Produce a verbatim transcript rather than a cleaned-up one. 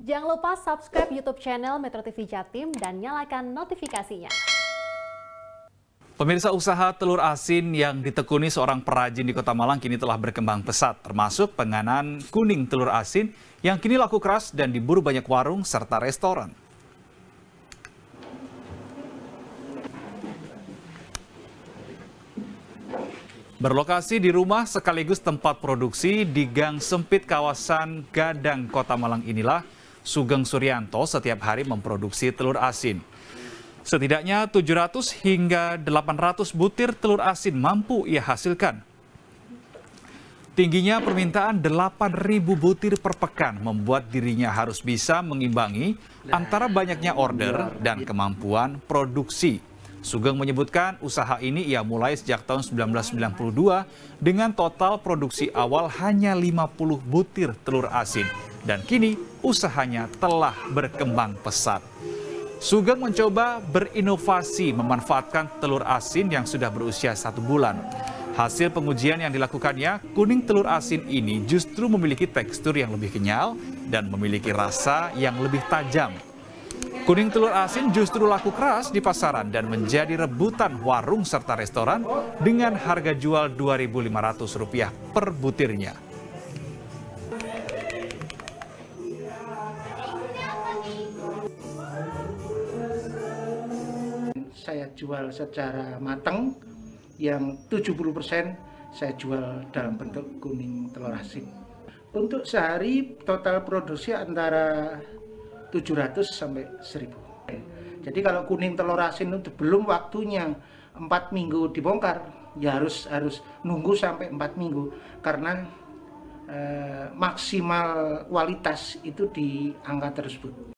Jangan lupa subscribe YouTube channel Metro T V Jatim dan nyalakan notifikasinya. Pemirsa, usaha telur asin yang ditekuni seorang perajin di Kota Malang kini telah berkembang pesat, termasuk penganan kuning telur asin yang kini laku keras dan diburu banyak warung serta restoran. Berlokasi di rumah sekaligus tempat produksi di gang sempit kawasan Gadang, Kota Malang inilah Sugeng Suryanto setiap hari memproduksi telur asin. Setidaknya tujuh ratus hingga delapan ratus butir telur asin mampu ia hasilkan. Tingginya permintaan delapan ribu butir per pekan membuat dirinya harus bisa mengimbangi antara banyaknya order dan kemampuan produksi. Sugeng menyebutkan usaha ini ia mulai sejak tahun seribu sembilan ratus sembilan puluh dua dengan total produksi awal hanya lima puluh butir telur asin. Dan kini usahanya telah berkembang pesat. Sugeng mencoba berinovasi memanfaatkan telur asin yang sudah berusia satu bulan. Hasil pengujian yang dilakukannya, kuning telur asin ini justru memiliki tekstur yang lebih kenyal dan memiliki rasa yang lebih tajam. Kuning telur asin justru laku keras di pasaran dan menjadi rebutan warung serta restoran dengan harga jual dua ribu lima ratus rupiah per butirnya. Saya jual secara matang, yang tujuh puluh persen saya jual dalam bentuk kuning telur asin. Untuk sehari total produksi antara tujuh ratus sampai seribu. Jadi kalau kuning telur asin itu belum waktunya empat minggu dibongkar, ya harus harus nunggu sampai empat minggu karena eh, maksimal kualitas itu di angka tersebut.